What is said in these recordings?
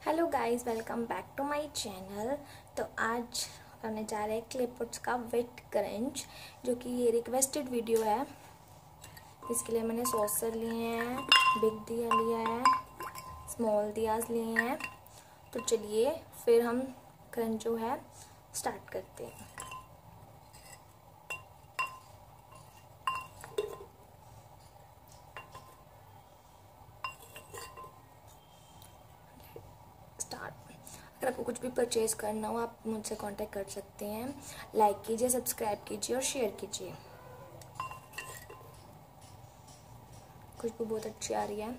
Hello guys, welcome back to my channel. तो आज करने जा रहे हैं क्लिपबोर्ड्स का वेट क्रंच, जो कि ये रिक्वेस्टेड वीडियो है। इसके लिए मैंने सॉसर लिए हैं, बिग दिया लिया है, स्मॉल दियाज लिए हैं। तो चलिए फिर हम क्रंच जो है स्टार्ट करते हैं। अगर आपको कुछ भी परचेज़ करना हो आप मुझसे कांटेक्ट कर सकते हैं। लाइक कीजिए, सब्सक्राइब कीजिए और शेयर कीजिए। खुशबू बहुत अच्छी आ रही है।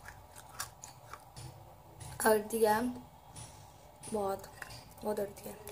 हल्दी है, बहुत बहुत हल्दी है।